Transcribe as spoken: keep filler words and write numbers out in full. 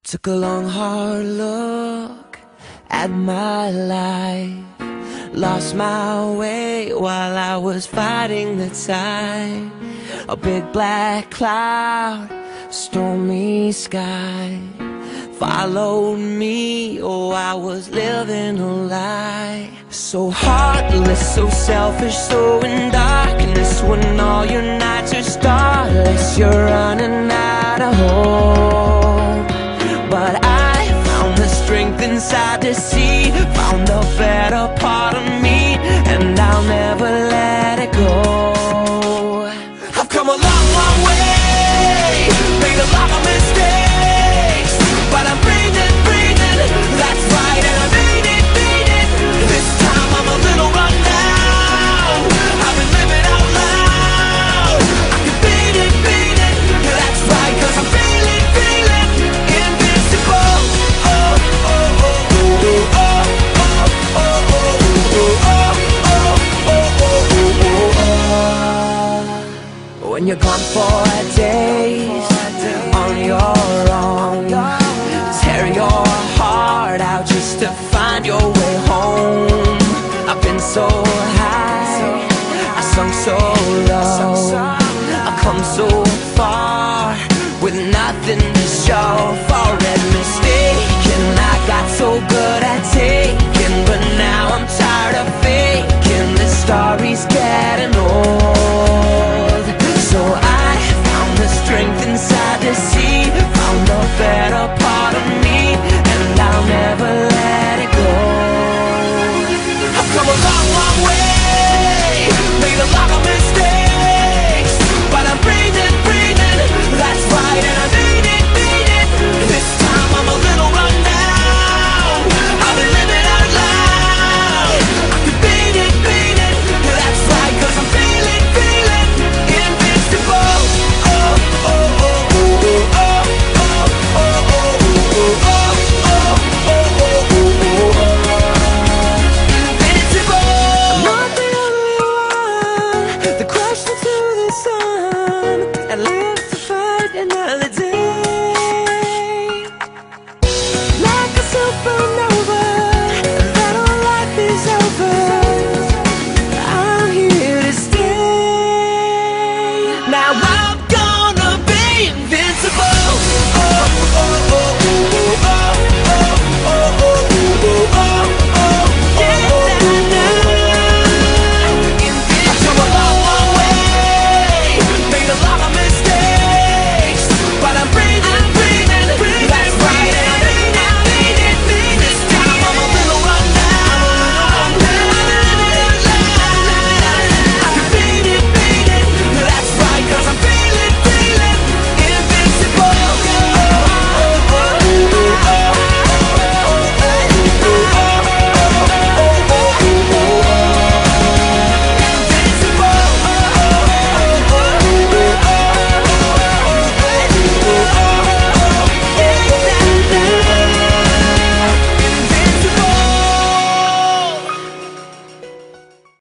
Took a long hard look at my life. Lost my way while I was fighting the tide. A big black cloud, stormy sky followed me. Oh, I was living a lie. So heartless, so selfish, so in darkness. When all your nights are starless, you're running out of hope. But I found the strength inside to see, found the better part of me, and I'll never let it go. I've come a long, long way, made a lot of mistakes, but I'm breathing, breathing, that's right, and I made it, made it. This time I'm a little run down, I've been living out loud. I can beat it, beat it, that's right, cause I'm feeling, feeling invincible. Oh, oh, oh, oh, oh, oh, oh, oh, oh, oh, oh, oh, oh. When you're gone for days on your own, tear your heart out just to find your way home. I've been so high, I sunk so low, I've come so far with nothing to show.